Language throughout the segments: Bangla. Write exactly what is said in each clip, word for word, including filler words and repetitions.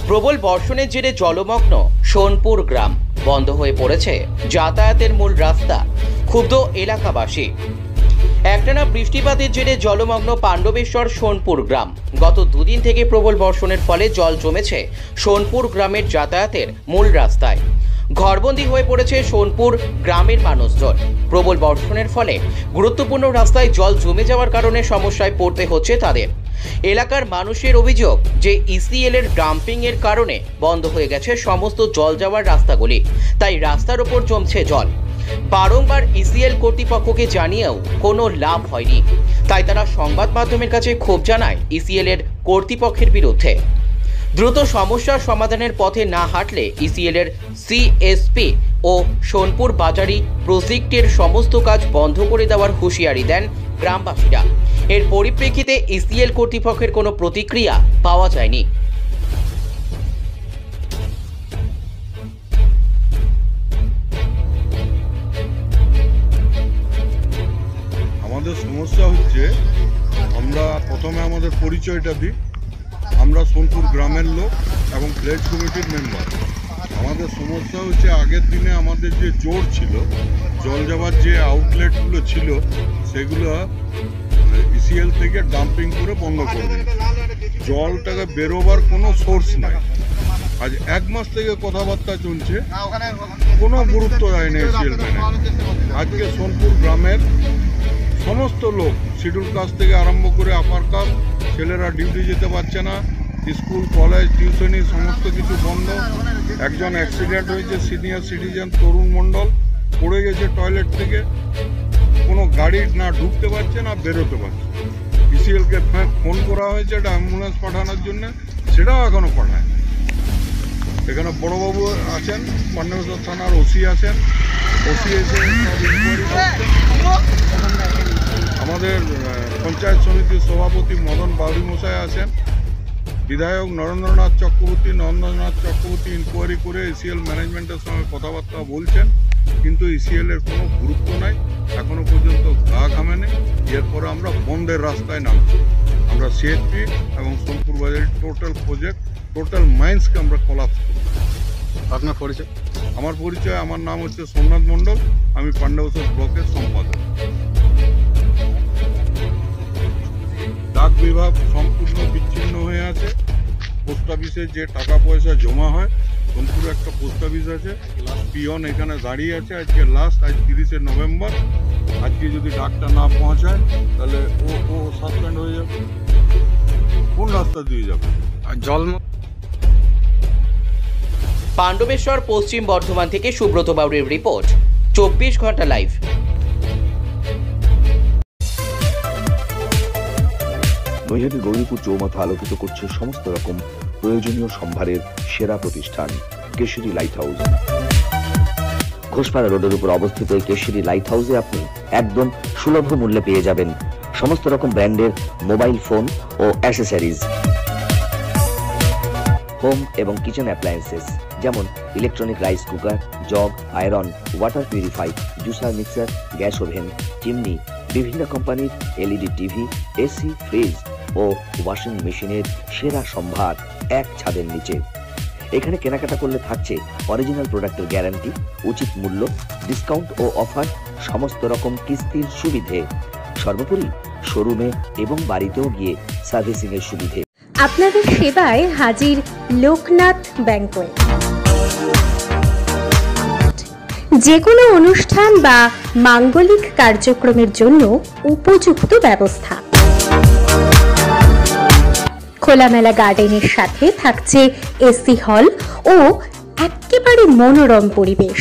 প্রবল বর্ষণের জেরে জলমগ্ন সোনপুর গ্রাম, বন্ধ হয়ে পড়েছে যাতায়াতের মূল রাস্তা। ক্ষুব্ধ এলাকাবাসী। একটানা বৃষ্টিপাতের জেরে জলমগ্ন পাণ্ডবেশ্বর সোনপুর গ্রাম। গত দুদিন থেকে প্রবল বর্ষণের ফলে জল জমেছে সোনপুর গ্রামের যাতায়াতের মূল রাস্তায়। ঘরবন্দি হয়ে পড়েছে সোনপুর গ্রামের মানুষজন। প্রবল বর্ষণের ফলে গুরুত্বপূর্ণ রাস্তায় জল জমে যাওয়ার কারণে সমস্যায় পড়তে হচ্ছে তাদের। এলাকার মানুষের অভিযোগ যে ইসিএল এর ডাম্পিং এর কারণে বন্ধ হয়ে গেছে সমস্ত জল যাওয়ার রাস্তাগুলি, তাই রাস্তার ওপর জমছে জল। বারংবার ইসিএল কর্তৃপক্ষকে জানিয়েও কোনো লাভ হয়নি, তাই তারা সংবাদ মাধ্যমের কাছে ক্ষোভ জানায় ইসিএল এর কর্তৃপক্ষের বিরুদ্ধে। দ্রুত সমস্যার সমাধানের পথে না হাঁটলে ইসিএল এর সিএসপি ও সোনপুর বাজারি প্রজেক্টের সমস্ত কাজ বন্ধ করে দেওয়ার হুঁশিয়ারি দেন গ্রামবাসীরা। এর পরিপ্রেক্ষিতে ইসিএল কর্তৃপক্ষের কোনো প্রতিক্রিয়া পাওয়া যায়নি। আমাদের সমস্যা হচ্ছে, আমরা প্রথমে আমাদের পরিচয়টা দিই। আমরা সোনপুর গ্রামের লোক এবং প্লেজ কমিটির মেম্বার। আমাদের সমস্যা হচ্ছে, আগের দিনে আমাদের যে জোর ছিল, জল যাওয়ার যে আউটলেটগুলো ছিল, সেগুলো ইসিএল থেকে ডাম্পিং করে বন্ধ করে দিয়েছে। জলটাকে বেরোবার কোনো সোর্স নাই। আজ এক মাস থেকে কথাবার্তা চলছে, কোনো গুরুত্ব দেয়নি ইসিএল মেনে। আজকে সোনপুর গ্রামের সমস্ত লোক, শিডিউল কাস্ট থেকে আরম্ভ করে আপার কাস্ট, ছেলেরা ডিউটি যেতে পারছে না, স্কুল কলেজ টিউশনি সমস্ত কিছু বন্ধ। একজন অ্যাক্সিডেন্ট হয়েছে, সিনিয়র সিটিজেন তরুণ মণ্ডল, পড়ে গেছে টয়লেট থেকে। কোনো গাড়ি না ঢুকতে পারছে না বেরোতে পারছে। ইসিএলকে ফোন করা হয়েছে একটা অ্যাম্বুলেন্স পাঠানোর জন্য, সেটাও এখনও পাঠায়। এখানে বড়বাবু আছেন, পাণ্ডবেশ্বর থানার ওসি আছেন, ওসি এসে ইনকোয়ারি করছেন। আমাদের পঞ্চায়েত সমিতির সভাপতি মদন বাউরি মশাই আছেন, বিধায়ক নরেন্দ্রনাথ চক্রবর্তী নরেন্দ্রনাথ চক্রবর্তী ইনকোয়ারি করে ইসিএল ম্যানেজমেন্টের সঙ্গে কথাবার্তা বলছেন, কিন্তু ইসিএল এর কোনো গুরুত্ব নাই, এখনো পর্যন্ত গা ঘামেনি। এরপরে আমরা বন্ধের রাস্তায় নামছি। আমরা সিএসপি এবং সোনপুর বাজারের টোটাল প্রজেক্ট, টোটাল মাইন্সকে আমরা কলাপস করি। আপনার পরিচয়? আমার পরিচয়, আমার নাম হচ্ছে সোমনাথ মণ্ডল, আমি পাণ্ডবেশ্বর ব্লকের সম্পাদক। ডাক বিভাগ সম্পূর্ণ বিচ্ছিন্ন হয়ে আছে। পোস্ট অফিসে যে টাকা পয়সা জমা হয়, সোনপুরে একটা পোস্ট অফিস আছে, পিয়ন এখানে দাঁড়িয়ে আছে। আজকে লাস্ট, আজ তিরিশে নভেম্বর। আজকে যদি ডাকটা না পৌঁছায় তাহলে ও ও সাসপেন্ড হয়ে যাবে। কোন রাস্তা দিয়ে যাবে? আর জল পাণ্ডবেশ্বর পশ্চিম বর্ধমান থেকে সুব্রত বাউরির রিপোর্ট, চব্বিশ ঘন্টা লাইভ। নৈহাটি গৌরীপুর চৌমাথা আলোকিত করছে সমস্ত রকম প্রয়োজনীয় সম্ভারের সেরা প্রতিষ্ঠান কেশরী লাইট হাউস। ঘোষপাড়া রোডের উপর অবস্থিত এই কেশরী লাইট হাউসে আপনি একদম সুলভ মূল্যে পেয়ে যাবেন সমস্ত রকম ব্র্যান্ডের মোবাইল ফোন ও অ্যাসেসরিজ, হোম এবং কিচেন অ্যাপ্লায়েন্সেস যেমন electronic rice cooker, jug, iron, water purify, juicer mixer, gas oven, chimney, বিভিন্ন কোম্পানির এলইডি টিভি, এসি, ফ্রিজ ও ওয়াশিং মেশিনের সেরা সম্ভার এক ছাদের নিচে। এখানে কেনাকাটা করলে থাকছে অরিজিনাল প্রোডাক্টের গ্যারান্টি, উচিত মূল্য, ডিসকাউন্ট ও অফার, সমস্ত রকম কিস্তির সুবিধে, সর্বোপরি শোরুমে এবং বাড়িতেও গিয়ে সার্ভিসিং এর সুবিধে। আপনাদের সেবায় হাজির লোকনাথ ব্যাংকোয়েট। যে কোনো অনুষ্ঠান বা মাঙ্গলিক কার্যক্রমের জন্য উপযুক্ত ব্যবস্থা। খোলামেলা গার্ডেনের সাথে থাকছে এসি হল ও একেবারে মনোরম পরিবেশ।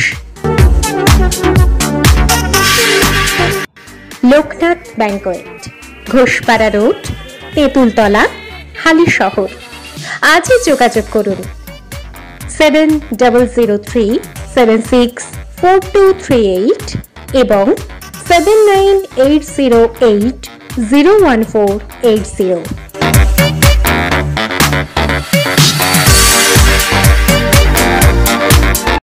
Loknath banquet, Ghoshpara road, Tentultala, Halisahar. আজই যোগাযোগ করুন seven double zero three seven six four two three eight এবং seven nine eight zero eight zero one four eight zero.